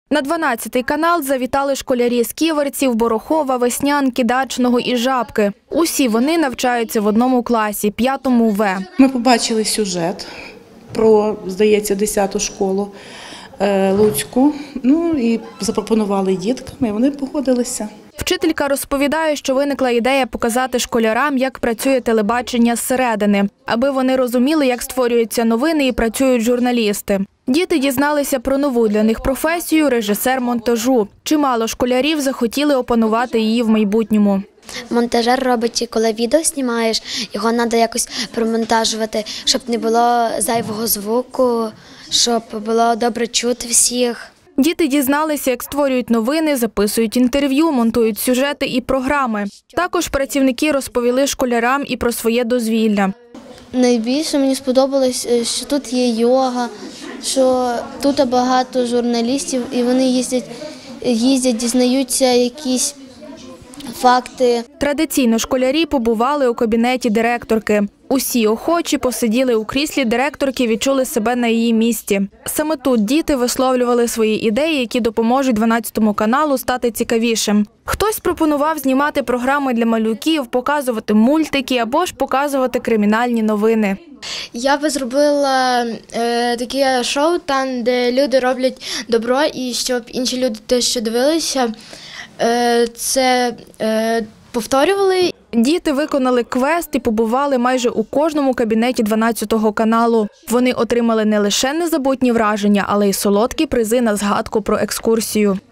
На 12-й канал завітали школярі з Ківерців, Борохова, Веснянки, Дачного і Жабки. Усі вони навчаються в одному класі, 5-му В. Ми побачили сюжет про, здається, 10-ту школу Луцьку, і запропонували діткам, і вони погодилися. Вчителька розповідає, що виникла ідея показати школярам, як працює телебачення зсередини, аби вони розуміли, як створюються новини і працюють журналісти. Діти дізналися про нову для них професію – режисер монтажу. Чимало школярів захотіли опанувати її в майбутньому. Монтажер робить, коли відео знімаєш, його треба якось промонтажувати, щоб не було зайвого звуку, щоб було добре чути всіх. Діти дізналися, як створюють новини, записують інтерв'ю, монтують сюжети і програми. Також працівники розповіли школярам і про своє дозвілля. Найбільше мені сподобалось, що тут є йога, що тут багато журналістів і вони їздять, дізнаються якісь факти. Традиційно школярі побували у кабінеті директорки. Усі охочі посиділи у кріслі директорки, відчули себе на її місці. Саме тут діти висловлювали свої ідеї, які допоможуть 12-му каналу стати цікавішим. Хтось пропонував знімати програми для малюків, показувати мультики або ж показувати кримінальні новини. Я би зробила таке шоу, там, де люди роблять добро, і щоб інші люди те, що дивилися, це повторювали. Діти виконали квест і побували майже у кожному кабінеті 12-го каналу. Вони отримали не лише незабутні враження, але й солодкі призи на згадку про екскурсію.